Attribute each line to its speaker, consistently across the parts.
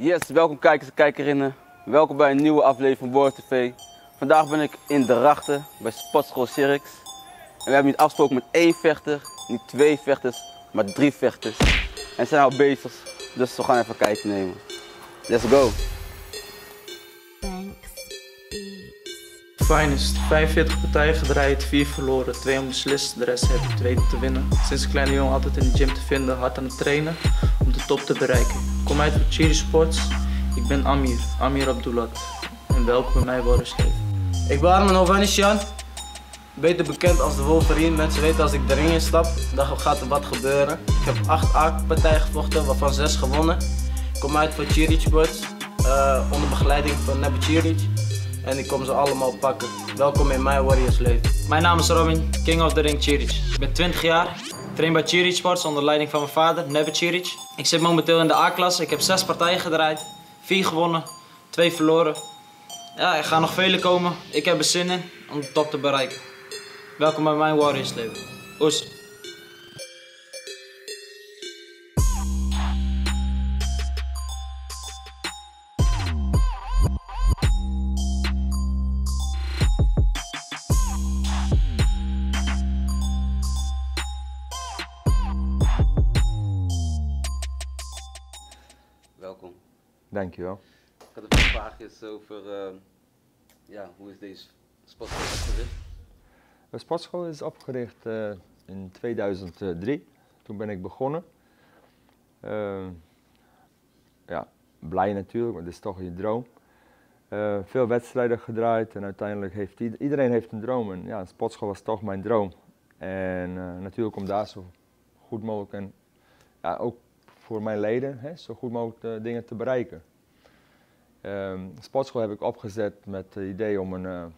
Speaker 1: Yes, welkom kijkers en kijkerinnen. Welkom bij een nieuwe aflevering van Warriors TV. Vandaag ben ik in Drachten bij Sportschool Sirix. En we hebben niet afgesproken met 1 vechter, niet 2 vechters, maar 3 vechters. En ze zijn al bezig, dus we gaan even kijken nemen. Let's go!
Speaker 2: Finest, 45 partijen gedraaid, 4 verloren, 2 onbeslist, de rest heb ik 2 te winnen. Sinds een kleine jongen altijd in de gym te vinden, hard aan het trainen om de top te bereiken. Ik kom uit voor Chiric Sports, ik ben Amir Abdulat en welkom bij mij Warriors TV.
Speaker 3: Ik ben Arman Hovhannisyan, beter bekend als de Wolverine. Mensen weten als ik de ring instap, dan gaat er wat gebeuren. Ik heb 8 A-partijen gevochten, waarvan 6 gewonnen. Ik kom uit voor Chiric Sports, onder begeleiding van Nebbe Chiric. En ik kom ze allemaal pakken. Welkom in mijn Warriors leven.
Speaker 4: Mijn naam is Robin, King of the Ring Chiric. Ik ben 20 jaar, train bij Chiric Sports onder leiding van mijn vader, Nebbe Chiric. Ik zit momenteel in de A-klasse, ik heb 6 partijen gedraaid, 4 gewonnen, 2 verloren. Ja, er gaan nog vele komen, ik heb er zin in om de top te bereiken. Welkom bij mijn Warriors leven. Oes.
Speaker 1: Welkom.
Speaker 5: Dankjewel.
Speaker 1: Ik had een paar vraagjes over hoe is deze sportschool opgericht?
Speaker 5: De sportschool is opgericht in 2003. Toen ben ik begonnen. Ja, blij natuurlijk, want het is toch je droom. Veel wedstrijden gedraaid en uiteindelijk heeft iedereen heeft een droom. En ja, een sportschool was toch mijn droom. En natuurlijk om daar zo goed mogelijk en ja, ook voor mijn leden zo goed mogelijk dingen te bereiken. De sportschool heb ik opgezet met het idee om een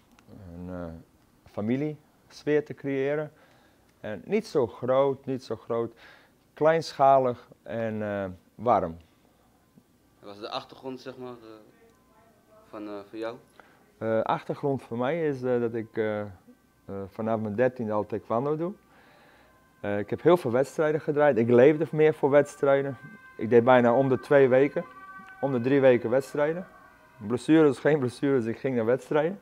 Speaker 5: familiesfeer te creëren. En niet zo groot, kleinschalig en warm.
Speaker 1: Wat was de achtergrond zeg maar, van jou?
Speaker 5: Achtergrond voor mij is dat ik vanaf mijn 13e al taekwondo doe. Ik heb heel veel wedstrijden gedraaid. Ik leefde meer voor wedstrijden. Ik deed bijna om de 2 weken, om de 3 weken wedstrijden. Blessures, geen blessures, ik ging naar wedstrijden.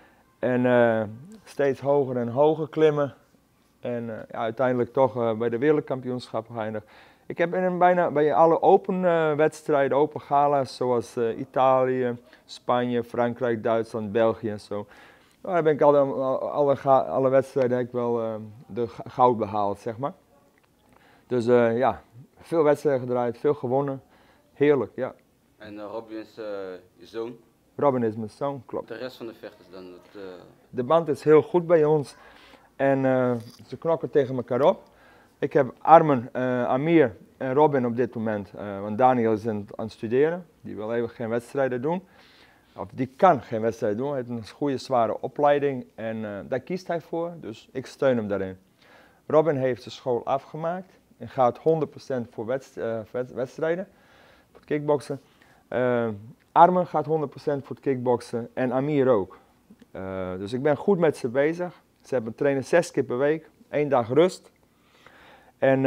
Speaker 5: En steeds hoger en hoger klimmen. En ja, uiteindelijk toch bij de wereldkampioenschappen geëindigd. Ik heb bijna bij alle open wedstrijden, open gala's, zoals Italië, Spanje, Frankrijk, Duitsland, België en zo. Daar ben ik alle wedstrijden heb ik wel de goud behaald, zeg maar. Dus ja, veel wedstrijden gedraaid, veel gewonnen. Heerlijk, ja.
Speaker 1: En Robin is je zoon?
Speaker 5: Robin is mijn zoon, klopt.
Speaker 1: De rest van de vechters dan?
Speaker 5: De band is heel goed bij ons en ze knokken tegen elkaar op. Ik heb Arman, Amir en Robin op dit moment, want Daniel is aan het studeren. Die wil even geen wedstrijden doen. Of die kan geen wedstrijd doen, hij heeft een goede zware opleiding en daar kiest hij voor, dus ik steun hem daarin. Robin heeft de school afgemaakt en gaat 100% voor wedstrijden, voor het kickboksen. Arman gaat 100% voor het kickboksen en Amir ook. Dus ik ben goed met ze bezig. Ze hebben trainen 6 keer per week, 1 dag rust. En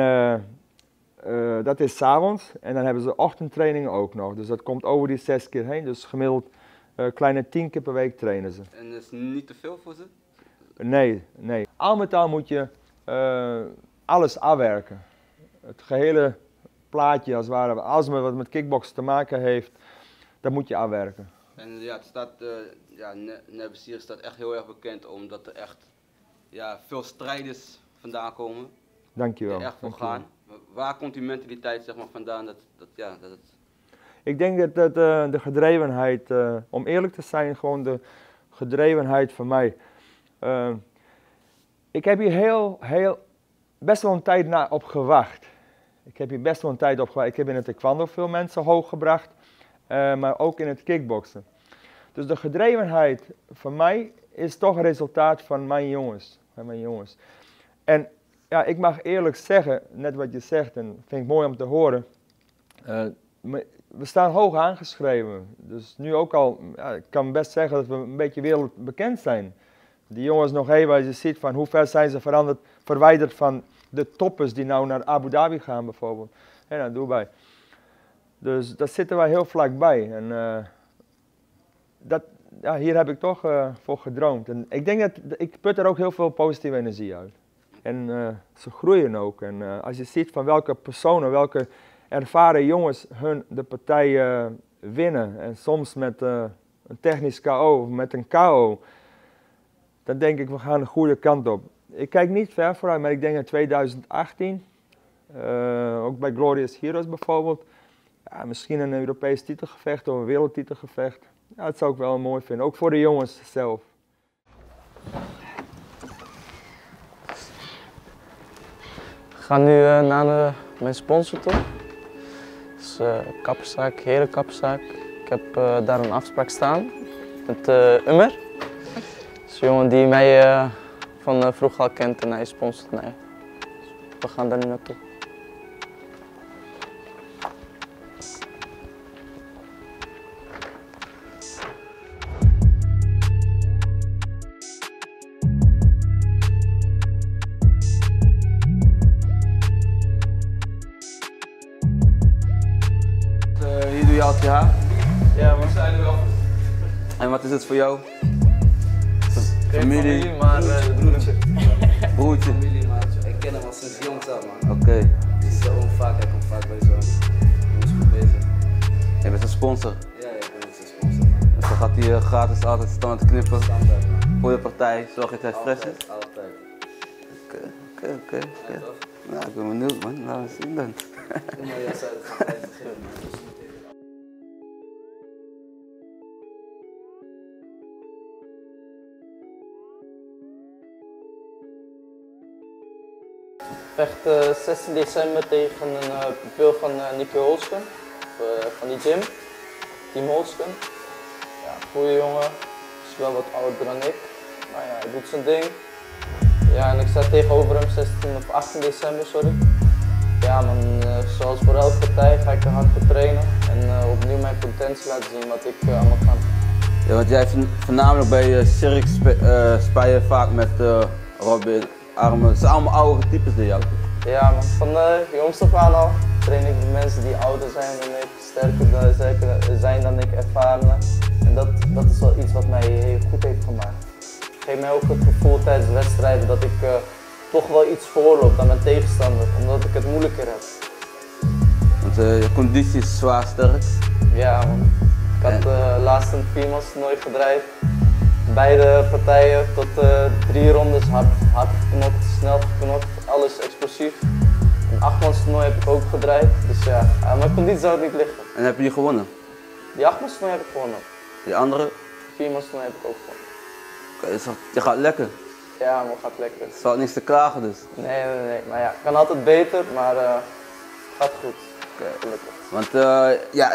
Speaker 5: dat is 's avonds en dan hebben ze ochtendtrainingen ook nog. Dus dat komt over die 6 keer heen, dus gemiddeld kleine 10 keer per week trainen ze.
Speaker 1: En dat is niet te veel voor ze?
Speaker 5: Nee. Al met al moet je alles afwerken. Het gehele plaatje als het ware, alles wat met kickboksen te maken heeft, dat moet je afwerken.
Speaker 1: En ja, het staat, Nebbe Chiric staat echt heel erg bekend omdat er echt veel strijders vandaan komen.
Speaker 5: Dankjewel.
Speaker 1: Die er echt voor gaan. Waar komt die mentaliteit zeg maar, vandaan dat het...
Speaker 5: Ik denk dat de gedrevenheid, om eerlijk te zijn, gewoon de gedrevenheid van mij. Ik heb hier best wel een tijd op gewacht. Ik heb in het taekwondo veel mensen hoog gebracht, maar ook in het kickboksen. Dus de gedrevenheid van mij is toch een resultaat van mijn jongens. En ja, ik mag eerlijk zeggen, net wat je zegt, en vind ik mooi om te horen. We staan hoog aangeschreven. Dus nu ook al, ik kan best zeggen dat we een beetje wereldbekend zijn. Die jongens nog even, als je ziet van hoe ver zijn ze verwijderd van de toppers die nou naar Abu Dhabi gaan bijvoorbeeld. En naar Dubai. Dus daar zitten wij heel vlakbij. En hier heb ik toch voor gedroomd. En ik denk dat ik put er ook heel veel positieve energie uit. En ze groeien ook. En als je ziet van welke personen, welke ervaren jongens de partij winnen. En soms met een technisch KO of met een KO. Dan denk ik, we gaan de goede kant op. Ik kijk niet ver vooruit, maar ik denk in 2018. Ook bij Glorious Heroes bijvoorbeeld. Ja, misschien een Europees titelgevecht of een wereldtitelgevecht. Ja, dat zou ik wel mooi vinden, ook voor de jongens zelf.
Speaker 2: We gaan nu naar mijn sponsor toe. Dat is kapperszaak, Herenkapperszaak. Ik heb daar een afspraak staan met Ummer. Dat is een jongen die mij van vroeger al kent en hij sponsort mij. Dus we gaan daar nu naartoe.
Speaker 1: Hier doe je altijd je haar.
Speaker 2: Ja, we zijn er wel.
Speaker 1: En wat is het voor jou?
Speaker 2: Geen
Speaker 1: Familie?
Speaker 2: maar broertje.
Speaker 1: Broertje?
Speaker 3: Familie, maatje. Ik ken hem al sinds jongs af, man.
Speaker 1: Oké.
Speaker 3: Dus hij komt vaak bij zo'n goed bezig.
Speaker 1: Je bent een sponsor.
Speaker 3: Ja, ik ben ook zijn sponsor, man.
Speaker 1: Dus dan gaat hij gratis altijd staan te knippen.
Speaker 3: Standaard, man.
Speaker 1: Voor de partij, zorg dat hij fris is.
Speaker 3: Altijd.
Speaker 1: Oké. Nou, ik ben benieuwd, man. Laten we zien dan.
Speaker 3: Doe maar jas uit, ga het beginnen, man.
Speaker 2: Vecht 16 december tegen een pupil van Nicky Holsken, van die gym, Team Holsken. Ja, goeie jongen, is wel wat ouder dan ik, maar ja, hij doet zijn ding. Ja, en ik sta tegenover hem 16 of 18 december, sorry. Ja man, zoals voor elke partij ga ik er hard voor trainen en opnieuw mijn potentie laten zien wat ik allemaal kan.
Speaker 1: Ja, want jij voornamelijk bij Cirque speel je vaak met Robin, Armen. Het zijn allemaal oudere types door jou.
Speaker 2: Ja man, van de jongs af aan al train ik de mensen die ouder zijn dan ik, sterker zijn dan ik, ervaren. En dat is wel iets wat mij heel goed heeft gemaakt. Het geeft mij ook het gevoel tijdens de wedstrijden dat ik toch wel iets voorloop dan mijn tegenstander, omdat ik het moeilijker heb.
Speaker 1: Want je conditie is zwaar sterk.
Speaker 2: Ja man, ik had laatst een 4-mans toernooi gedraaid. Beide partijen tot 3 rondes hard geknokt, snel geknokt, alles explosief. Een 8-mans toernooi heb ik ook gedraaid, dus ja, mijn conditie zou het niet liggen.
Speaker 1: En heb je die gewonnen?
Speaker 2: Die 8-mans toernooi heb ik gewonnen.
Speaker 1: Die andere?
Speaker 2: 4-mans toernooi heb ik ook gewonnen.
Speaker 1: Dus je gaat lekker.
Speaker 2: Ja man, gaat lekker.
Speaker 1: Er valt niks te klagen dus.
Speaker 2: Nee, maar ja, kan altijd beter, maar gaat goed. Gelukkig.
Speaker 1: Want ja,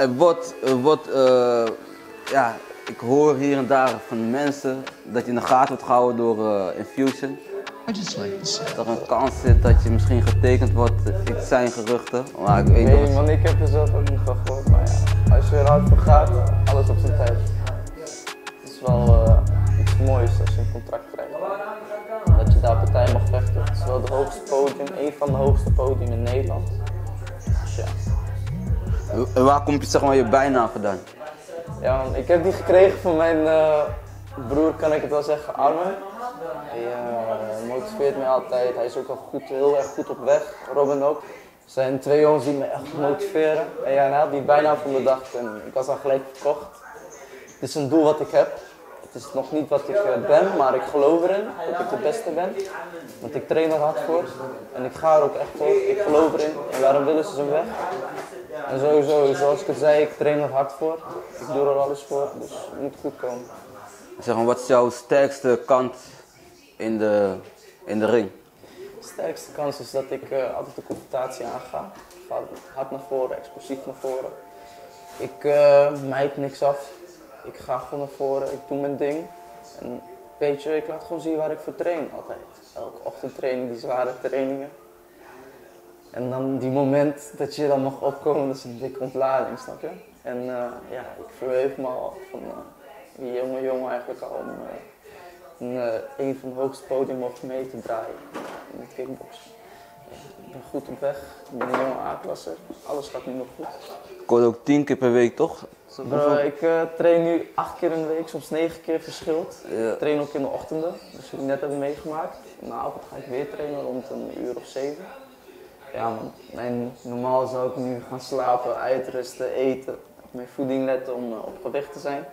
Speaker 1: ja, ik hoor hier en daar van mensen dat je in de gaten wordt gehouden door Infusion. Dat er een kans zit dat je misschien getekend wordt. Het zijn geruchten, maar ik weet
Speaker 2: Nee
Speaker 1: niet.
Speaker 2: man, ik heb er zelf ook niet van gehoord, maar ja, als je er hard voor gaat, alles op zijn tijd. Het is wel iets moois als je een contract krijgt. Dat je daar partij mag vechten. Het is wel de hoogste podium, een van de hoogste podium in Nederland. Dus ja.
Speaker 1: En waar komt je, zeg maar, je bijnaam vandaan?
Speaker 2: Ja man, ik heb die gekregen van mijn broer, kan ik het wel zeggen, Armen. Hij motiveert mij altijd, hij is ook al heel erg goed op weg, Robin ook. Er zijn 2 jongens die me echt motiveren. En ja, hij had die bijnaam van bedacht en ik was al gelijk verkocht. Het is een doel wat ik heb. Het is nog niet wat ik ben, maar ik geloof erin dat ik de beste ben. Want ik train er hard voor en ik ga er ook echt voor. Ik geloof erin en waarom willen ze zijn weg? En sowieso, zoals ik het zei, ik train er hard voor. Ik doe er alles voor, dus het moet goed komen.
Speaker 1: Zeg maar, wat is jouw sterkste kant in de ring?
Speaker 2: De sterkste kans is dat ik altijd de confrontatie aanga. Ik ga hard naar voren, explosief naar voren. Ik mijd niks af. Ik ga gewoon naar voren, ik doe mijn ding. En weet je, ik laat gewoon zien waar ik voor train altijd. Elke ochtendtraining, die zware trainingen. En dan die moment dat je dan mag opkomen, dat is een dikke ontlading, snap je? En ja, ik verheug me al van die jonge eigenlijk al om een van de hoogste podium mogen mee te draaien in het kickboksen. Ja, ik ben goed op weg, ik ben een jonge A-klasser, alles gaat nu nog goed.
Speaker 1: hoorde ook 10 keer per week, toch?
Speaker 2: Bro, ik train nu 8 keer in de week, soms 9 keer verschilt.
Speaker 1: Ja.
Speaker 2: Ik train ook in de ochtenden, dus wat ik net heb meegemaakt. In de avond ga ik weer trainen rond een uur of 7. Ja man, normaal zou ik nu gaan slapen, uitrusten, eten, op mijn voeding letten om op gewicht te zijn.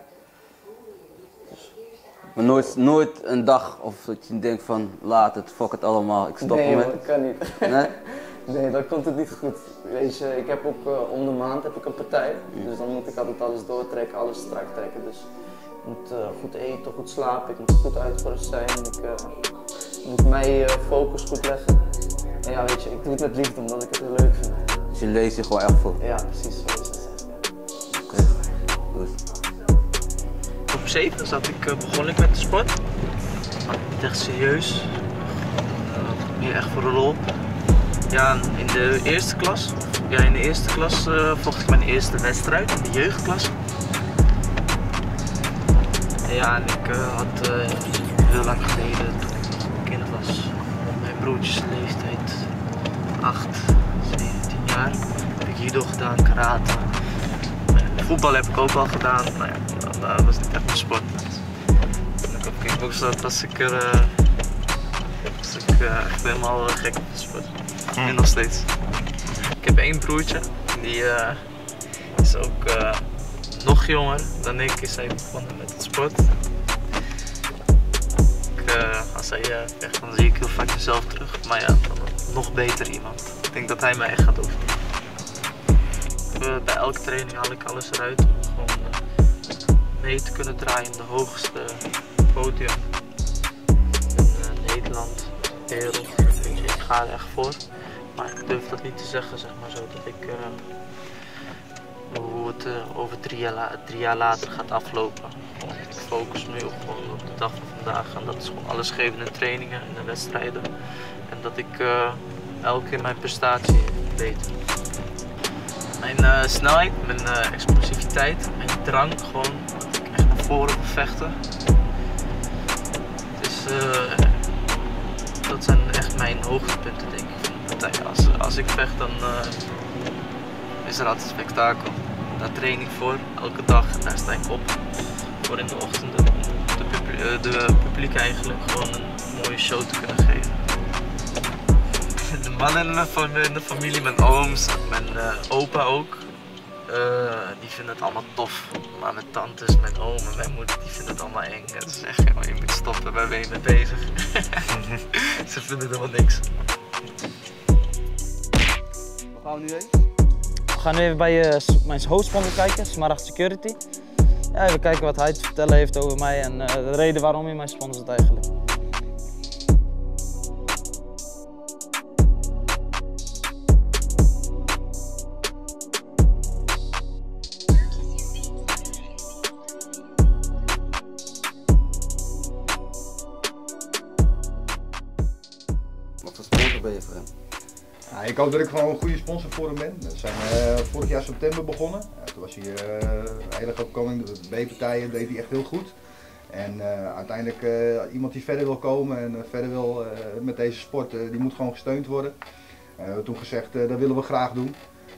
Speaker 1: Maar nooit een dag of dat je denkt van laat het, fuck het allemaal, ik stop
Speaker 2: Nee
Speaker 1: ermee.
Speaker 2: man, dat kan niet.
Speaker 1: Nee?
Speaker 2: Nee, dan komt het niet goed. Weet je, ik heb ook om de maand heb ik een partij, dus dan moet ik altijd alles doortrekken, alles strak trekken. Dus ik moet goed eten, goed slapen, ik moet goed uitgerust zijn, ik moet mijn focus goed leggen. En ja, weet je, ik doe het met liefde omdat ik het heel leuk vind.
Speaker 1: Dus je leest je gewoon echt voor.
Speaker 2: Ja, precies zo is het.
Speaker 1: Oké, goed.
Speaker 2: Op 7 begon ik met de sport. Maar niet echt serieus. Meer echt voor de lol. Ja, in de eerste klas vocht ik mijn eerste wedstrijd in de jeugdklas. Ja, en ik had heel lang geleden, toen ik nog een kind was, op mijn broertjes leeftijd, 8, 17 jaar, heb ik judo gedaan, karate. Voetbal heb ik ook al gedaan, maar ja, dat was niet echt mijn sport. Toen ik op kickbox zat, was ik echt helemaal gek op de sport. En nog steeds. Ik heb één broertje, die is ook nog jonger dan ik, is hij begonnen met het sport. Als hij vecht, dan zie ik heel vaak mezelf terug, maar ja, dan nog beter iemand. Ik denk dat hij mij echt gaat overnemen. Bij elke training haal ik alles eruit om gewoon mee te kunnen draaien in de hoogste podium in Nederland, wereld. Weet je, ik ga er echt voor, maar ik durf dat niet te zeggen, zeg maar zo, dat ik hoe het over 3 jaar later gaat aflopen. Ik focus nu gewoon op de dag van vandaag en dat is gewoon alles geven in trainingen en de wedstrijden en dat ik elke keer mijn prestatie beter. Mijn snelheid, mijn explosiviteit, mijn drang, gewoon dat ik echt naar voren wil vechten. Dus dat zijn echt mijn hoogtepunten, denk ik, van de partij. Als ik vecht, dan is er altijd spektakel. Daar train ik voor, elke dag, en daar sta ik op. Voor in de ochtenden om de publiek eigenlijk gewoon een mooie show te kunnen geven. De mannen in de familie, mijn ooms, mijn opa ook, die vinden het allemaal tof. Maar mijn tantes, mijn oom en mijn moeder, die vinden het allemaal eng. En ze zeggen, oh, je moet stoppen, waar ben je mee bezig? Ze vinden helemaal niks.
Speaker 1: Waar gaan we nu heen?
Speaker 4: We gaan nu even bij mijn hoofdsponsor kijken, Smaragd Security. Ja, even kijken wat hij te vertellen heeft over mij en de reden waarom hij mij sponsort eigenlijk.
Speaker 1: Wat voor sponsor ben je voor hem?
Speaker 6: Ja, ik hoop dat ik gewoon een goede sponsor voor hem ben. We zijn vorig jaar september begonnen. Toen was hij heel erg opkoming. De B-partijen deed hij echt heel goed. En uiteindelijk iemand die verder wil komen en verder wil met deze sport, die moet gewoon gesteund worden. We hebben toen gezegd, dat willen we graag doen.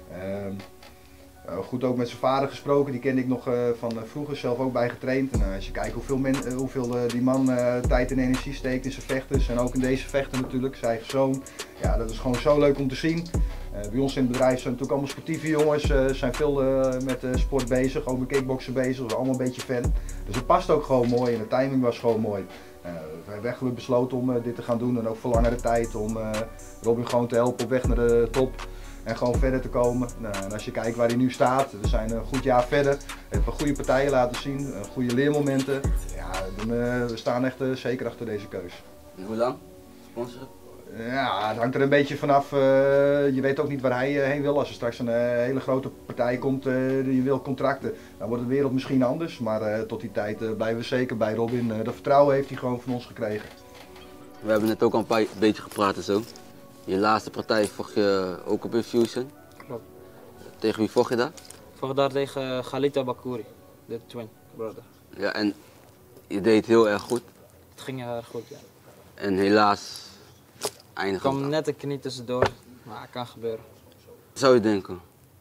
Speaker 6: Goed ook met zijn vader gesproken, die kende ik nog van vroeger, zelf ook bij getraind. En als je kijkt hoeveel die man tijd en energie steekt in zijn vechters en ook in deze vechter natuurlijk, zijn eigen zoon. Ja, dat is gewoon zo leuk om te zien. Bij ons in het bedrijf zijn natuurlijk allemaal sportieve jongens, zijn veel met sport bezig, ook met kickboksen bezig, we zijn allemaal een beetje fan. Dus het past ook gewoon mooi en de timing was gewoon mooi. We hebben echt besloten om dit te gaan doen en ook voor langere tijd om Robin gewoon te helpen op weg naar de top. En gewoon verder te komen. En als je kijkt waar hij nu staat, we zijn een goed jaar verder. We hebben goede partijen laten zien, goede leermomenten. Ja, we staan echt zeker achter deze keus.
Speaker 1: En hoe lang? Sponsor?
Speaker 6: Ja, het hangt er een beetje vanaf. Je weet ook niet waar hij heen wil. Als er straks een hele grote partij komt die wil contracten, dan wordt de wereld misschien anders. Maar tot die tijd blijven we zeker bij Robin. Dat vertrouwen heeft hij gewoon van ons gekregen.
Speaker 1: We hebben net ook al een beetje gepraat en zo. Je laatste partij vocht je ook op Infusion.
Speaker 4: Klopt.
Speaker 1: Tegen wie vocht je daar?
Speaker 4: Vocht daar tegen Khalid Bakouri, de twin brother.
Speaker 1: Ja, en je deed heel erg goed.
Speaker 4: Het ging heel erg goed, ja.
Speaker 1: En helaas
Speaker 4: Er
Speaker 1: eindigde
Speaker 4: kwam
Speaker 1: het.
Speaker 4: net een knie tussendoor, maar het kan gebeuren.
Speaker 1: Zou je denken?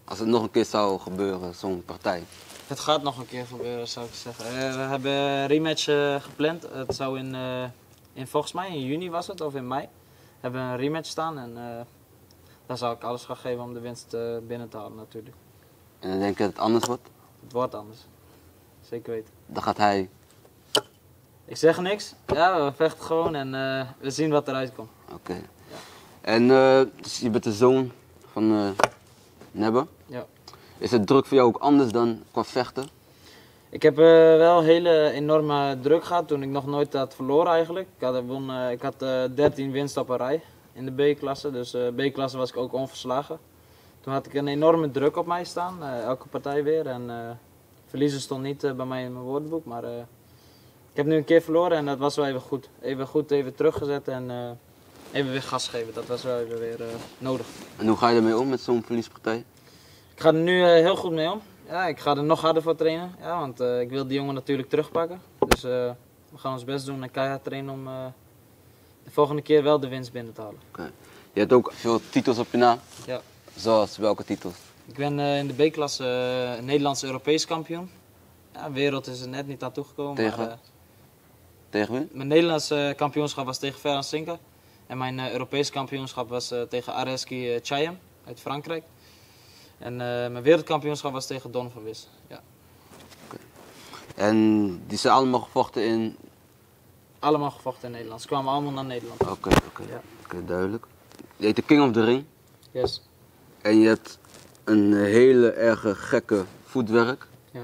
Speaker 1: Als het nog een keer zou gebeuren, zo'n partij?
Speaker 4: Het gaat nog een keer gebeuren, zou ik zeggen. We hebben een rematch gepland. Het zou volgens mij in juni was het, of in mei, hebben we een rematch staan. En daar zou ik alles gaan geven om de winst binnen te halen natuurlijk.
Speaker 1: En dan denk je dat het anders wordt?
Speaker 4: Het wordt anders. Zeker weten.
Speaker 1: Dan gaat hij...
Speaker 4: Ik zeg niks. Ja, we vechten gewoon en we zien wat eruit komt.
Speaker 1: Oké. Ja. En dus je bent de zoon van Nebbe.
Speaker 4: Ja.
Speaker 1: Is het druk voor jou ook anders dan qua vechten?
Speaker 4: Ik heb wel hele enorme druk gehad toen ik nog nooit had verloren eigenlijk. Ik had 13 winsten op een rij in de B-klasse, dus B-klasse was ik ook onverslagen. Toen had ik een enorme druk op mij staan, elke partij weer. En verliezen stond niet bij mij in mijn woordenboek, maar ik heb nu een keer verloren en dat was wel even goed. Even teruggezet en even weer gas geven, dat was wel even weer nodig.
Speaker 1: En hoe ga je ermee om met zo'n verliespartij?
Speaker 4: Ik ga er nu heel goed mee om. Ja, ik ga er nog harder voor trainen, ja, want ik wil die jongen natuurlijk terugpakken. Dus we gaan ons best doen en keihard trainen om de volgende keer wel de winst binnen te halen.
Speaker 1: Okay. Je hebt ook veel titels op je naam.
Speaker 4: Ja.
Speaker 1: Zoals welke titels?
Speaker 4: Ik ben in de B-klasse Nederlands-Europees kampioen. Ja, wereld is er net niet aan toegekomen.
Speaker 1: Tegen?
Speaker 4: Maar,
Speaker 1: tegen wie?
Speaker 4: mijn Nederlandse kampioenschap was tegen Ferran Sinka. En mijn Europese kampioenschap was tegen Areski Chayem uit Frankrijk. En mijn wereldkampioenschap was tegen Don van Wis. Ja.
Speaker 1: Okay. En die zijn allemaal gevochten in?
Speaker 4: Allemaal gevochten in Nederland. Ze kwamen allemaal naar Nederland.
Speaker 1: Oké, duidelijk. Je heet de King of the Ring.
Speaker 4: Yes.
Speaker 1: En je hebt een hele erge gekke voetwerk.
Speaker 4: Ja.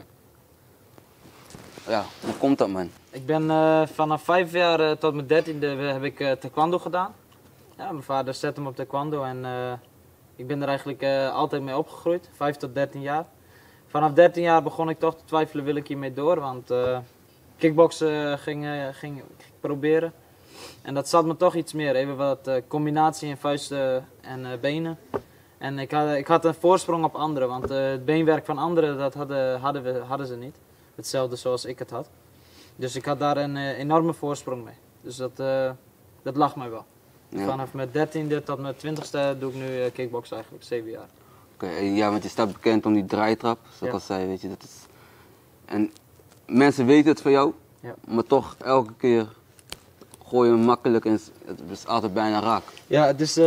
Speaker 1: Ja, hoe komt dat, man?
Speaker 4: Ik ben vanaf 5 jaar tot mijn 13e heb ik taekwondo gedaan. Ja, mijn vader zette me op taekwondo en ik ben er eigenlijk altijd mee opgegroeid, 5 tot 13 jaar. Vanaf 13 jaar begon ik toch te twijfelen, wil ik hiermee door, want kickboksen ging ik proberen. En dat zat me toch iets meer, even wat combinatie in vuisten en benen. En ik had een voorsprong op anderen, want het beenwerk van anderen dat hadden ze niet. Hetzelfde zoals ik het had. Dus ik had daar een enorme voorsprong mee. Dus dat lag mij wel. Ja. Vanaf mijn 13e tot mijn 20e doe ik nu kickboksen eigenlijk, 7 jaar.
Speaker 1: Oké, ja, want je staat bekend om die draaitrap, zoals ik al zei, weet je. Dat is... En mensen weten het van jou, ja, maar toch elke keer gooi je hem makkelijk en het is altijd bijna raak.
Speaker 4: Ja, het is...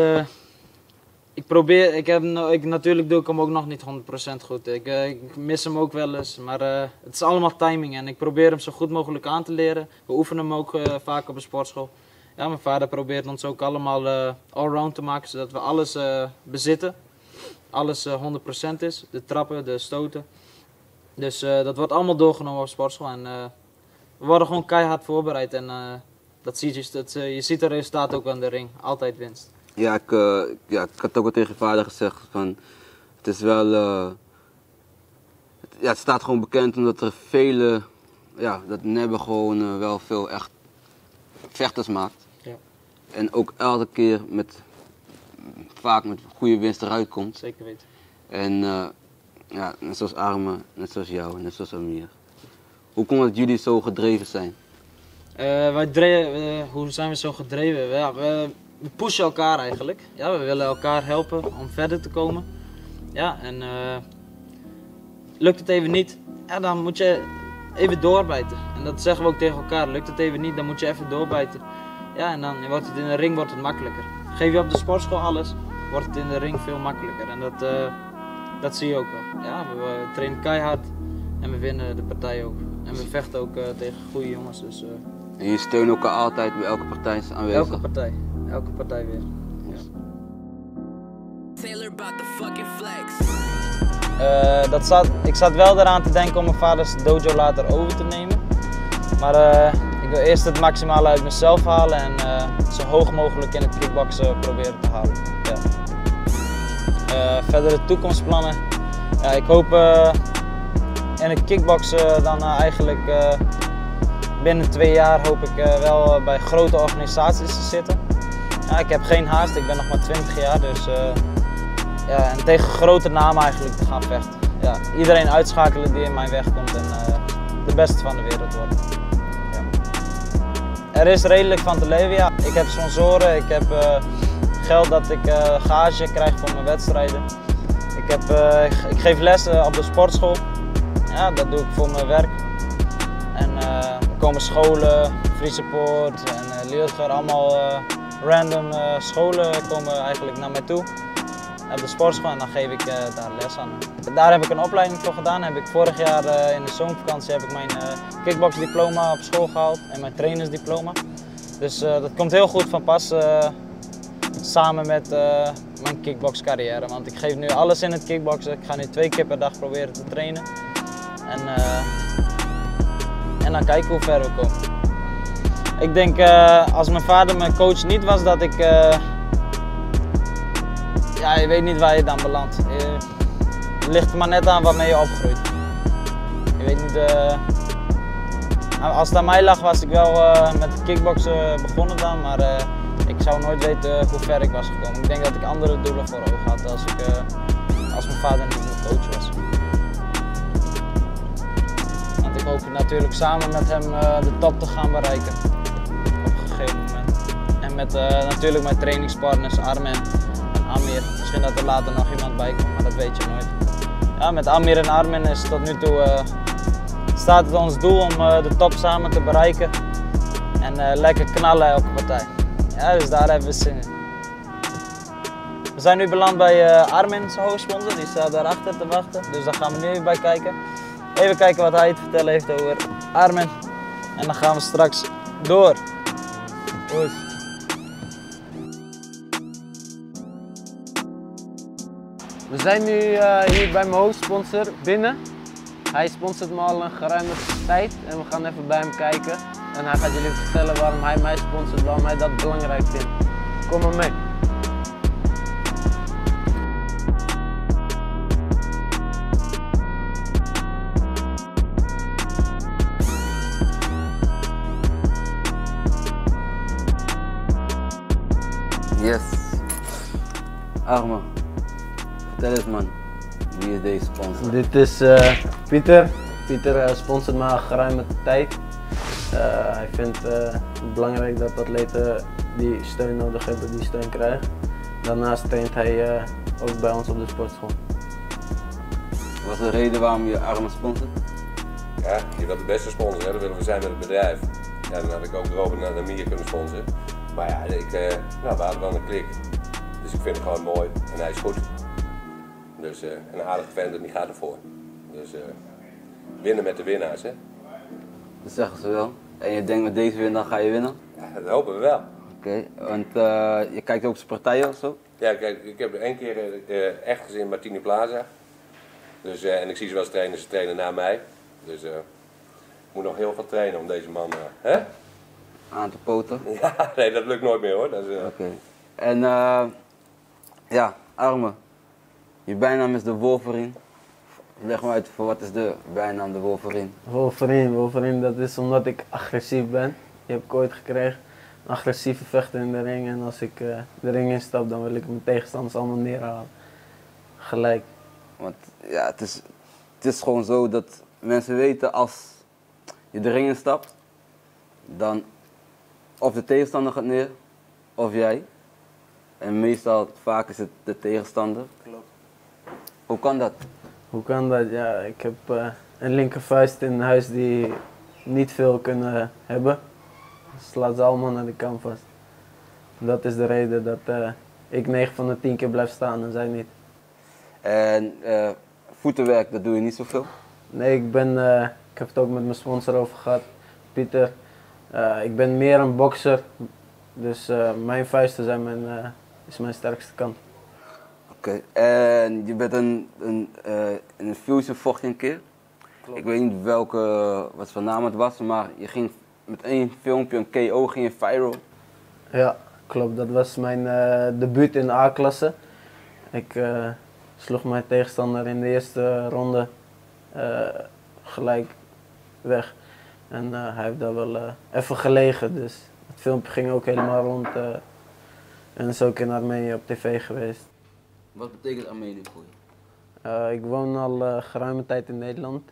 Speaker 4: natuurlijk doe ik hem ook nog niet 100% goed. Ik mis hem ook wel eens, maar het is allemaal timing en ik probeer hem zo goed mogelijk aan te leren. We oefenen hem ook vaak op een sportschool. Ja, mijn vader probeert ons ook allemaal allround te maken, zodat we alles bezitten. Alles 100% is, de trappen, de stoten. Dus dat wordt allemaal doorgenomen op sportschool en we worden gewoon keihard voorbereid en je ziet de resultaat ook aan de ring, altijd winst.
Speaker 1: Ja, ik had ook al tegen je vader gezegd van, het is wel, het staat gewoon bekend omdat er vele, dat Nebbe gewoon wel veel echt vechters maakt.
Speaker 4: Ja.
Speaker 1: En ook elke keer vaak met goede winst eruit komt.
Speaker 4: Zeker weten.
Speaker 1: En net zoals Arme, net zoals jou, net zoals Amir. Hoe komt het dat jullie zo gedreven zijn?
Speaker 4: Hoe zijn we zo gedreven? We pushen elkaar eigenlijk. Ja, we willen elkaar helpen om verder te komen. Ja, en lukt het even niet, ja, dan moet je even doorbijten. En dat zeggen we ook tegen elkaar. Lukt het even niet, dan moet je even doorbijten. Ja, en dan wordt het in de ring makkelijker. Geef je op de sportschool alles, wordt het in de ring veel makkelijker. En dat zie je ook wel. Ja, we trainen keihard en we winnen de partij ook. En we vechten ook tegen goede jongens. Dus,
Speaker 1: en je steunt elkaar altijd bij elke partij aanwezig?
Speaker 4: Elke partij weer. Ja. Ik zat wel eraan te denken om mijn vaders dojo later over te nemen. Maar ik wil eerst het maximale uit mezelf halen en zo hoog mogelijk in het kickboksen proberen te halen. Ja. Verder de toekomstplannen. Ja, ik hoop in het kickboksen dan eigenlijk binnen 2 jaar hoop ik wel bij grote organisaties te zitten. Ja, ik heb geen haast, ik ben nog maar 20 jaar, dus en tegen grote namen eigenlijk te gaan vechten. Ja, iedereen uitschakelen die in mijn weg komt en de beste van de wereld worden. Ja. Er is redelijk van te leven, ja. Ik heb sponsoren, ik heb geld dat ik gage krijg voor mijn wedstrijden. Ik Ik geef lessen op de sportschool. Ja, dat doe ik voor mijn werk. En er komen scholen, Free Support en Lieltger, allemaal random scholen komen eigenlijk naar mij toe. Op de sportschool en dan geef ik daar les aan. Daar heb ik een opleiding voor gedaan. Heb ik vorig jaar in de zomervakantie heb ik mijn kickboxdiploma op school gehaald en mijn trainersdiploma. Dus dat komt heel goed van pas samen met mijn kickboxcarrière. Want ik geef nu alles in het kickboksen. Ik ga nu 2 keer per dag proberen te trainen. En dan kijken hoe ver we komen. Ik denk als mijn vader mijn coach niet was, dat ik... ja, je weet niet waar je dan belandt. Het ligt er maar net aan waarmee je opgroeit. Je weet niet... als het aan mij lag, was ik wel met het kickboksen begonnen dan, maar ik zou nooit weten hoe ver ik was gekomen. Ik denk dat ik andere doelen voor ogen had als mijn vader niet mijn coach was. Want ik hoop natuurlijk samen met hem de top te gaan bereiken. Op een gegeven moment. En met natuurlijk mijn trainingspartners Armen en Amir. Misschien dat er later nog iemand bij komt, maar dat weet je nooit. Ja, met Amir en Armen is tot nu toe staat het ons doel om de top samen te bereiken. En lekker knallen elke partij. Ja, dus daar hebben we zin in. We zijn nu beland bij Armin, zijn hoofdsponsor. Die staat daarachter te wachten. Dus daar gaan we nu even bij kijken. Even kijken wat hij te vertellen heeft over Armin. En dan gaan we straks door. Goed.
Speaker 3: We zijn nu hier bij mijn hoofdsponsor binnen. Hij sponsort me al een geruime tijd en we gaan even bij hem kijken. En hij gaat jullie vertellen waarom hij mij sponsort, waarom hij dat belangrijk vindt. Kom maar mee.
Speaker 1: Yes. Arme, vertel eens man, wie is deze sponsor?
Speaker 3: Dit is Pieter. Pieter sponsort me al geruime tijd. Hij vindt het belangrijk dat atleten die steun nodig hebben, die steun krijgen. Daarnaast traint hij ook bij ons op de sportschool.
Speaker 1: Wat is de reden waarom je Arme sponsort?
Speaker 7: Ja, je wilt de beste sponsor, hè? Dat willen we zijn met het bedrijf. Ja, dan had ik ook Robin en Amir kunnen sponsoren. Maar ja, we hadden wel een klik. Dus ik vind het gewoon mooi en hij is goed. Dus een aardige vent en die gaat ervoor. Dus winnen met de winnaars, hè?
Speaker 1: Dat zeggen ze wel. En je denkt met deze win dan ga je winnen?
Speaker 7: Ja, dat hopen we wel.
Speaker 1: Oké, want je kijkt ook zijn partijen of zo?
Speaker 7: Ja, kijk, ik heb er 1 keer echt gezien in Martini Plaza. Dus, en ik zie ze wel eens ze trainen na mij. Dus ik moet nog heel veel trainen om deze man
Speaker 1: aan te poten?
Speaker 7: Ja, nee, dat lukt nooit meer hoor.
Speaker 1: Oké. En ja, Arme, je bijnaam is de Wolverine. Leg me uit, voor wat is de bijnaam de Wolverine?
Speaker 3: Wolverine, dat is omdat ik agressief ben. Die heb ik ooit gekregen. Een agressieve vechter in de ring en als ik de ring instap dan wil ik mijn tegenstanders allemaal neerhalen. Gelijk.
Speaker 1: Want ja, het is gewoon zo dat mensen weten als je de ring instapt, dan of de tegenstander gaat neer, of jij. En meestal, vaak is het de tegenstander.
Speaker 3: Klopt.
Speaker 1: Hoe kan dat?
Speaker 3: Hoe kan dat? Ja, ik heb een linkervuist in huis die niet veel kunnen hebben. Slaat ze allemaal naar de kant vast. Dat is de reden dat ik 9 van de 10 keer blijf staan en zij niet.
Speaker 1: En voetenwerk, dat doe je niet zoveel?
Speaker 3: Nee, ik heb het ook met mijn sponsor over gehad, Pieter. Ik ben meer een bokser, dus mijn vuisten is mijn sterkste kant.
Speaker 1: Oké, en je bent in een Fusion vocht je een keer. Klopt. Ik weet niet wat voor naam het was, maar je ging met 1 filmpje, een KO, ging je viral.
Speaker 3: Ja, klopt. Dat was mijn debuut in de A-klasse. Ik sloeg mijn tegenstander in de eerste ronde gelijk weg. En hij heeft daar wel even gelegen, dus het filmpje ging ook helemaal rond en is ook in Armenië op tv geweest.
Speaker 1: Wat betekent Armenië voor je?
Speaker 3: Ik woon al geruime tijd in Nederland.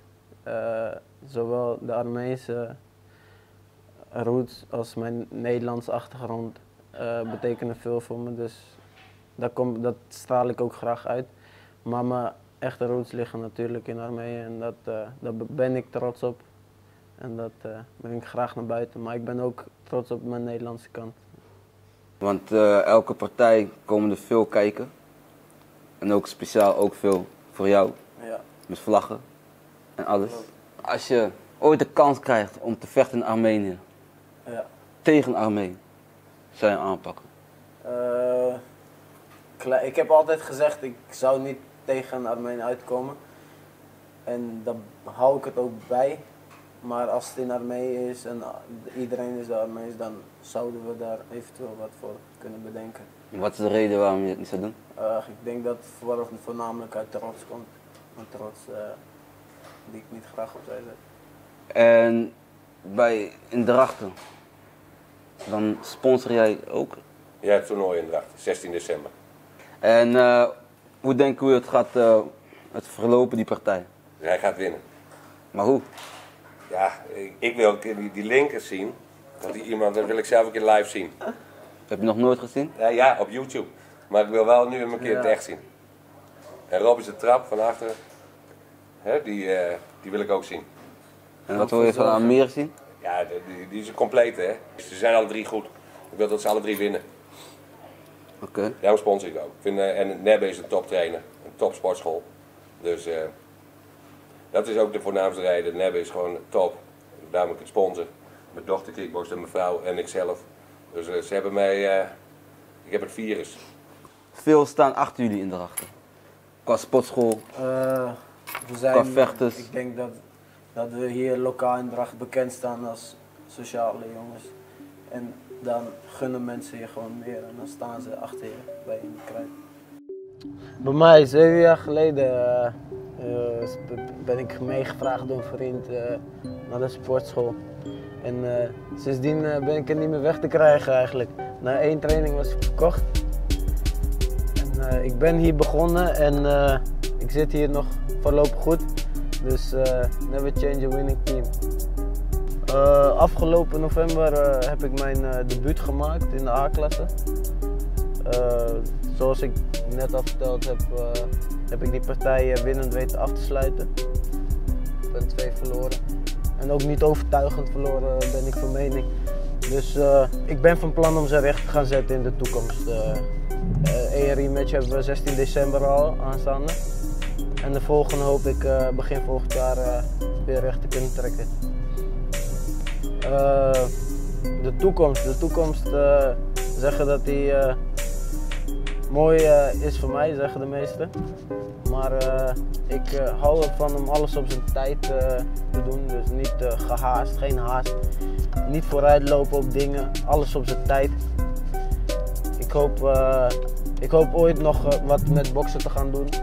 Speaker 3: Zowel de Armeense roots als mijn Nederlandse achtergrond betekenen veel voor me, dus dat straal ik ook graag uit. Maar mijn echte roots liggen natuurlijk in Armenië en daar ben ik trots op. En dat breng ik graag naar buiten. Maar ik ben ook trots op mijn Nederlandse kant.
Speaker 1: Want elke partij komen er veel kijken. En ook speciaal ook veel voor jou.
Speaker 3: Ja.
Speaker 1: Met vlaggen en alles. Als je ooit de kans krijgt om te vechten in Armenië.
Speaker 3: Ja.
Speaker 1: Tegen Armenië. Zou je aanpakken?
Speaker 3: Ik heb altijd gezegd, ik zou niet tegen Armenië uitkomen. En daar hou ik het ook bij. Maar als het in Armenië is en iedereen is de Armeens, dan zouden we daar eventueel wat voor kunnen bedenken.
Speaker 1: Wat is de reden waarom je het niet zou doen?
Speaker 3: Ik denk dat het voornamelijk uit trots komt. Een trots die ik niet graag opzij zet.
Speaker 1: En in Drachten, dan sponsor jij ook?
Speaker 7: Ja, het toernooi in Drachten, 16 december.
Speaker 1: En hoe denk je hoe het gaat het verlopen, die partij?
Speaker 7: Hij gaat winnen.
Speaker 1: Maar hoe?
Speaker 7: Ja, ik wil die linkers zien. Want dat wil ik zelf een keer live zien.
Speaker 1: Heb je nog nooit gezien?
Speaker 7: Ja, op YouTube. Maar ik wil wel nu een keer het echt zien. En Rob is de trap van achteren. Hè, die wil ik ook zien.
Speaker 1: En wat wil je van Amir zien?
Speaker 7: Ja, die is een complete, hè. Ze zijn alle drie goed. Ik wil dat ze alle drie winnen.
Speaker 1: Oké.
Speaker 7: Daarom sponsor ik ook. En Nebbe is een toptrainer, een topsportschool. Dus dat is ook de voornaamste reden. Nebbe is gewoon top. Daarom moet ik het sponsoren. Mijn dochter kickbokst en mijn vrouw en ikzelf. Dus ze hebben mij, ik heb het virus.
Speaker 1: Veel staan achter jullie in Drachten. Qua sportschool, qua vechters.
Speaker 3: Ik denk dat we hier lokaal in Drachten bekend staan als sociale jongens. En dan gunnen mensen je gewoon meer en dan staan ze achter je bij in de kruid. Bij mij, 7 jaar geleden, ben ik meegevraagd door een vriend naar de sportschool. En sindsdien ben ik er niet meer weg te krijgen eigenlijk. Na 1 training was ik verkocht. En ik ben hier begonnen en ik zit hier nog voorlopig goed. Dus never change a winning team. Afgelopen november heb ik mijn debuut gemaakt in de A-klasse. Zoals ik net al verteld heb, heb ik die partij winnend weten af te sluiten. Ik ben 2 verloren. En ook niet overtuigend verloren ben ik van mening. Dus ik ben van plan om ze recht te gaan zetten in de toekomst. Een rematch hebben we 16 december al aanstaande. En de volgende hoop ik begin volgend jaar weer recht te kunnen trekken. De toekomst zeggen dat die mooi is voor mij, zeggen de meesten. Maar ik hou ervan om alles op zijn tijd te doen, dus niet gehaast, geen haast. Niet vooruitlopen op dingen, alles op zijn tijd. Ik hoop ooit nog wat met boksen te gaan doen.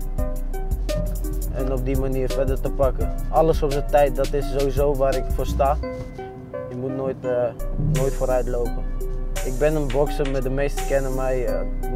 Speaker 3: En op die manier verder te pakken. Alles op zijn tijd, dat is sowieso waar ik voor sta. Je moet nooit vooruit lopen. Ik ben een bokser, maar de meesten kennen mij.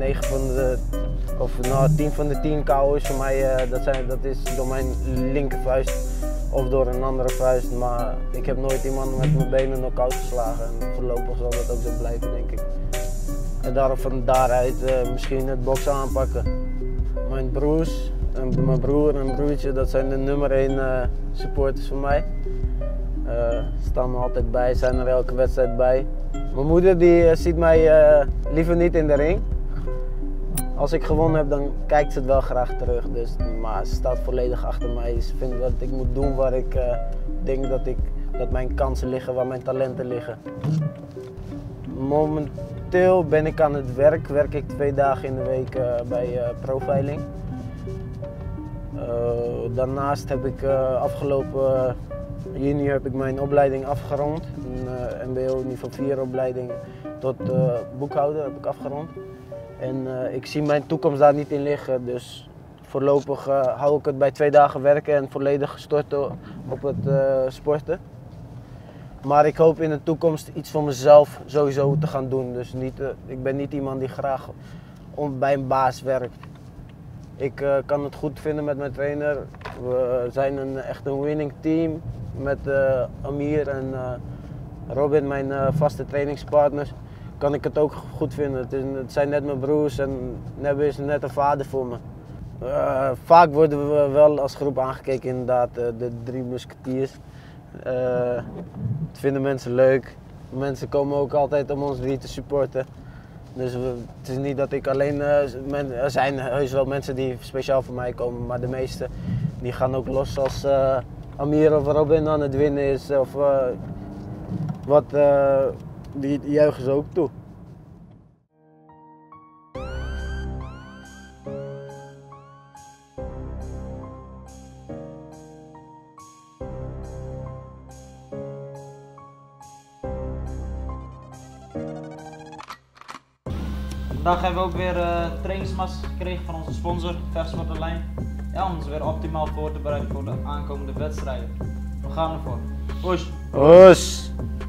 Speaker 3: 10 van de 10 KO's voor mij, dat is door mijn linkervuist of door een andere vuist. Maar ik heb nooit iemand met mijn benen knock-out geslagen. En voorlopig zal dat ook zo blijven, denk ik. En van daaruit misschien het boksen aanpakken. Mijn broers, mijn broer en broertje, dat zijn de nummer 1 supporters van mij. Staan me altijd bij, zijn er elke wedstrijd bij. Mijn moeder die ziet mij liever niet in de ring. Als ik gewonnen heb, dan kijkt ze het wel graag terug. Dus, maar ze staat volledig achter mij. Ze vindt dat ik moet doen waar ik denk dat mijn kansen liggen, waar mijn talenten liggen. Momenteel ben ik aan het werk. Werk ik 2 dagen in de week bij Profiling. Daarnaast heb ik afgelopen juni heb ik mijn opleiding afgerond. Een MBO niveau 4 opleiding tot boekhouder heb ik afgerond. En ik zie mijn toekomst daar niet in liggen. Dus voorlopig hou ik het bij 2 dagen werken en volledig gestort op het sporten. Maar ik hoop in de toekomst iets voor mezelf sowieso te gaan doen. Dus ik ben niet iemand die graag bij een baas werkt. Ik kan het goed vinden met mijn trainer. We zijn echt een winning team met Amir en Robin, mijn vaste trainingspartners. Kan ik het ook goed vinden. Het zijn net mijn broers en Nebbe is net een vader voor me. Vaak worden we wel als groep aangekeken, inderdaad, de 3 musketiers. Dat vinden mensen leuk. Mensen komen ook altijd om ons 3 te supporten. Dus het is niet dat ik alleen, er zijn heus wel mensen die speciaal voor mij komen, maar de meeste die gaan ook los als Amir of Robin aan het winnen is of die juichen ze ook toe.
Speaker 4: Vandaag hebben we ook weer trainingsmas gekregen van onze sponsor, Vechtsport de Lijn. Ja, om ons weer optimaal voor te bereiden voor de aankomende wedstrijden. We gaan ervoor. Push!
Speaker 3: Push!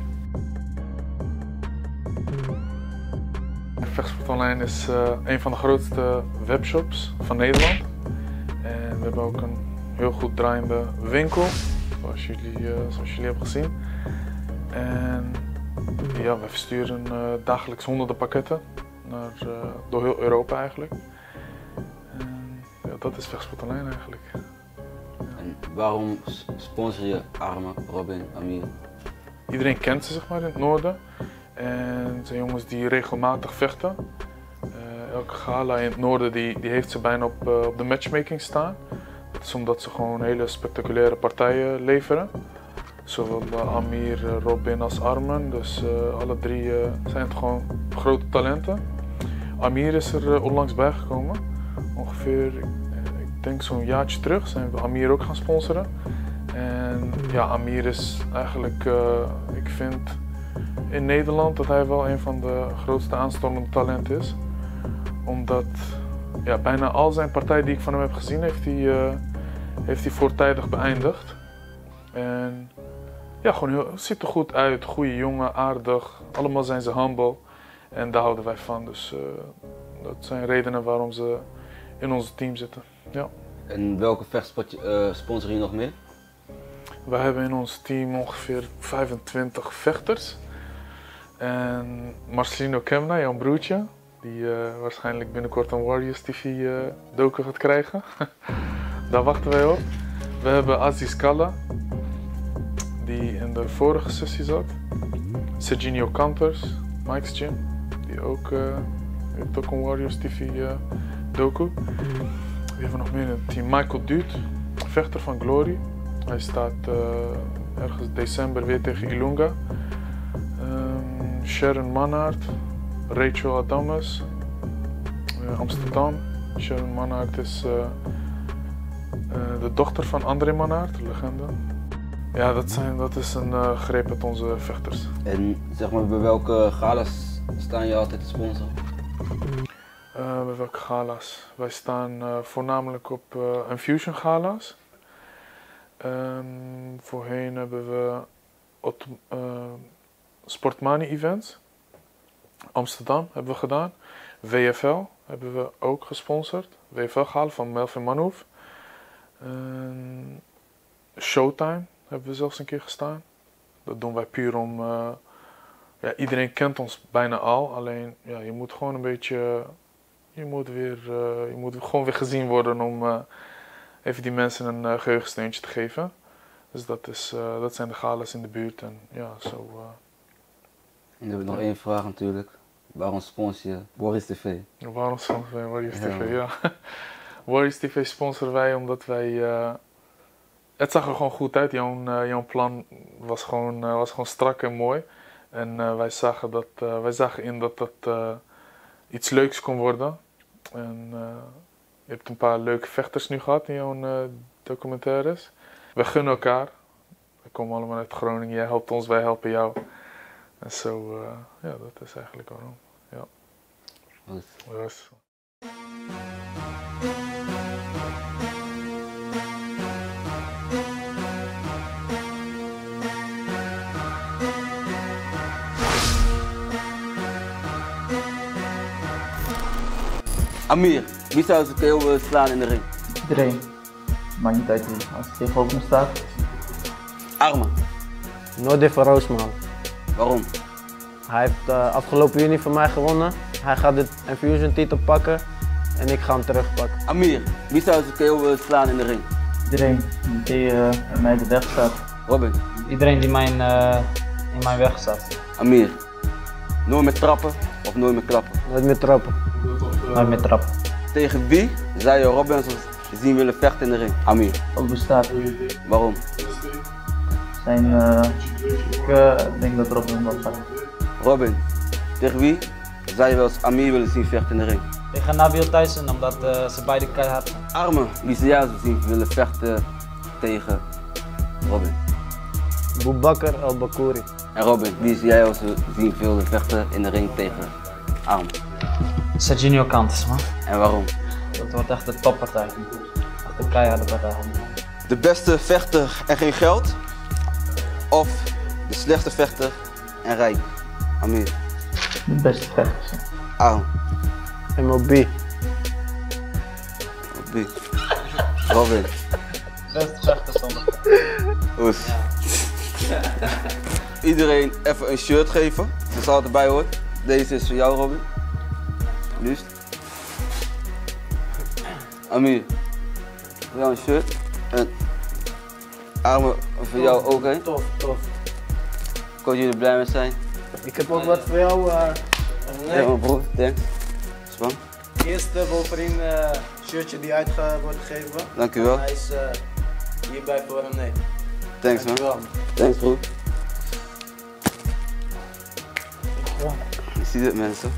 Speaker 8: Vechtsport Online is een van de grootste webshops van Nederland. En we hebben ook een heel goed draaiende winkel, zoals jullie hebben gezien. En ja, we versturen dagelijks honderden pakketten door heel Europa eigenlijk. En ja, dat is Vechtsport Online eigenlijk.
Speaker 1: En waarom sponsor je Armen, Robin, Amir?
Speaker 8: Iedereen kent ze zeg maar in het noorden. En het zijn jongens die regelmatig vechten. Elke gala in het noorden die heeft ze bijna op de matchmaking staan. Dat is omdat ze gewoon hele spectaculaire partijen leveren. Zowel Amir, Robin als Armen. Dus alle 3 zijn het gewoon grote talenten. Amir is er onlangs bijgekomen. Ongeveer, ik denk zo'n jaartje terug zijn we Amir ook gaan sponsoren. En ja, Amir is eigenlijk, ik vind in Nederland dat hij wel een van de grootste aanstormende talenten is. Omdat ja, bijna al zijn partijen die ik van hem heb gezien, heeft hij voortijdig beëindigd. En ja, gewoon ziet er goed uit, goede jongen, aardig, allemaal zijn ze humble. En daar houden wij van, dus dat zijn redenen waarom ze in ons team zitten. Ja.
Speaker 1: En welke vechtsport sponsor je nog meer?
Speaker 8: Wij hebben in ons team ongeveer 25 vechters. En Marcelino Kemna, jouw broertje, die waarschijnlijk binnenkort een Warriors TV docu gaat krijgen. Daar wachten wij op. We hebben Aziz Kalla, die in de vorige sessie zat. Serginho Canters, Mike's Gym, die ook heeft ook een Warriors TV docu. Wie hebben we nog meer in het team? Michael Duut, vechter van Glory. Hij staat ergens december weer tegen Ilunga. Sharon Manhart, Rachel Adames, Amsterdam. Sharon Manhart is de dochter van André Manhart, legende. Ja, dat is een greep uit onze vechters.
Speaker 1: En zeg maar, bij welke galas staan je altijd te sponsoren?
Speaker 8: Bij welke galas? Wij staan voornamelijk op Infusion gala's. Voorheen hebben we Sportmani events. Amsterdam hebben we gedaan. WFL hebben we ook gesponsord. WFL gala van Melvin Manhoef. Showtime hebben we zelfs een keer gestaan. Dat doen wij puur om... ja, iedereen kent ons bijna al. Alleen ja, je moet gewoon een beetje... Je moet gewoon weer gezien worden om even die mensen een geheugensteuntje te geven. Dus dat zijn de galas in de buurt. En ja, zo...
Speaker 1: En dan heb ik nog één vraag natuurlijk. Waarom sponsor je Warriors TV?
Speaker 8: Waarom sponsoren wij Warriors TV? Ja. Warriors TV sponsoren wij omdat wij... het zag er gewoon goed uit. Jouw plan was gewoon strak en mooi. En wij zagen in dat dat iets leuks kon worden. En je hebt een paar leuke vechters nu gehad in jouw documentaires. We gunnen elkaar. We komen allemaal uit Groningen. Jij helpt ons, wij helpen jou. En zo, ja, dat is eigenlijk waarom. Ja. Yes.
Speaker 1: Amir, wie zou ze KO willen slaan in de ring?
Speaker 2: Iedereen. Maakt niet uit wie. Als het tegenover me staat.
Speaker 1: Armen.
Speaker 3: Noordin van Roosman.
Speaker 1: Waarom?
Speaker 3: Hij heeft afgelopen juni van mij gewonnen. Hij gaat de Infusion titel pakken. en ik ga hem terugpakken.
Speaker 1: Amir, wie zou ze KO willen slaan in de ring?
Speaker 2: Iedereen die mij de weg staat.
Speaker 1: Robin.
Speaker 4: Iedereen die in mijn weg staat.
Speaker 1: Amir, nooit meer trappen of nooit meer klappen?
Speaker 3: Nooit meer trappen.
Speaker 4: Nooit meer trappen.
Speaker 1: Tegen wie zou je Robin zien willen vechten in de ring? Amir.
Speaker 2: Ook bestaat.
Speaker 1: Waarom?
Speaker 2: Ik denk dat Robin wel gaat.
Speaker 1: Robin, tegen wie zou je wel eens Amir willen zien vechten in de ring?
Speaker 4: Tegen Nabil Tyson, omdat ze beide keihard zijn.
Speaker 1: Armen, wie zou jij zien willen vechten tegen Robin?
Speaker 3: Boubacar El-Bakouri.
Speaker 1: En Robin, wie zou jij zien willen vechten in de ring tegen Armen?
Speaker 4: Serginho Cantos, man.
Speaker 1: En waarom?
Speaker 4: Dat wordt echt de toppartij. Echt een keiharde partij.
Speaker 1: De beste vechter en geen geld? Of de slechtste vechter en rijk? Amir.
Speaker 2: De beste vechters.
Speaker 1: Arm.
Speaker 3: MLB.
Speaker 1: Robin. Robin.
Speaker 4: Beste vechter zonder.
Speaker 1: Oes. Iedereen even een shirt geven. Dat zal erbij horen. Deze is voor jou, Robin. Liefst. Amir. Voor jou een shirt. En Armen voor jou ook, hè?
Speaker 3: Tof.
Speaker 1: Ik hoop dat jullie blij mee zijn.
Speaker 3: Ik heb ook wat voor jou.
Speaker 1: Ja, mijn broer, thanks. Span.
Speaker 3: Het eerste Wolverine shirtje die uit wordt gegeven.
Speaker 1: Dankjewel.
Speaker 3: Hij is hierbij voor hem, nee.
Speaker 1: Thanks, man.
Speaker 3: Dankjewel.
Speaker 1: Thanks, broer. Je ziet het, mensen.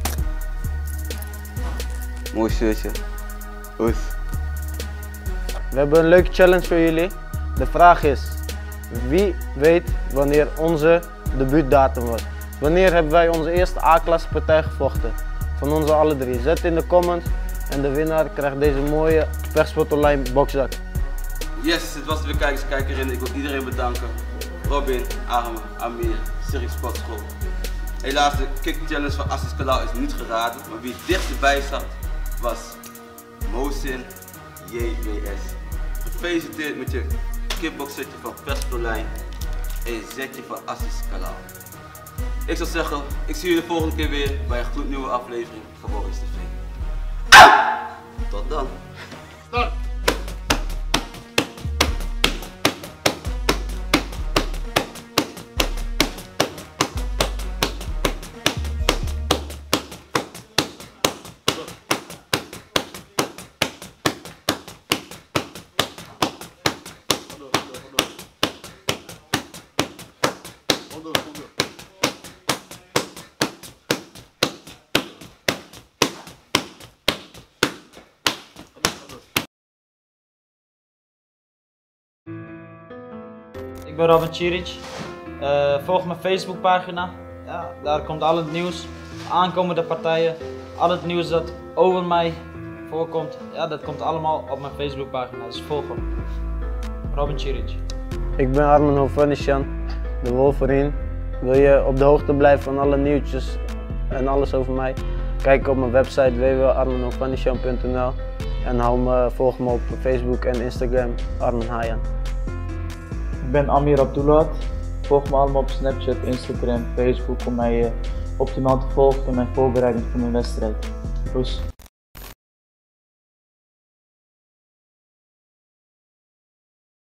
Speaker 1: Mooi shirtje. Oes.
Speaker 3: We hebben een leuke challenge voor jullie. De vraag is, wie weet wanneer onze debuutdatum wordt? Wanneer hebben wij onze eerste A-klasse partij gevochten? Van onze alle drie. Zet in de comments en de winnaar krijgt deze mooie Vechtsport Online boxzak.
Speaker 1: Yes, het was weer kijkers, kijkerin. Ik wil iedereen bedanken. Robin, Armen, Amir, Sirix Sportschool. Helaas, de kick challenge van Assis Kalau is niet geraden, maar wie het dichterbij zat was Mohsin JWS. Gefeliciteerd met je kickboxsetje van Vechtsport Online en je zetje van Assis Kalau. Ik zou zeggen, ik zie jullie de volgende keer weer bij een gloednieuwe aflevering van Boris TV. Tot dan.
Speaker 8: Start!
Speaker 4: Ik ben Robin Ciric. Volg mijn Facebookpagina. Ja, daar komt al het nieuws, aankomende partijen, al het nieuws dat over mij voorkomt. Ja, dat komt allemaal op mijn Facebookpagina, dus volg hem. Robin Ciric.
Speaker 3: Ik ben Armen Hovhannisyan, de Wolverine. Wil je op de hoogte blijven van alle nieuwtjes en alles over mij? Kijk op mijn website www.armenhovhannisyan.nl en volg me op Facebook en Instagram, Armen Hayan.
Speaker 2: Ik ben Amir Abdullah. Volg me allemaal op Snapchat, Instagram, Facebook om mij optimaal te volgen in mijn voorbereiding voor mijn wedstrijd. Groet.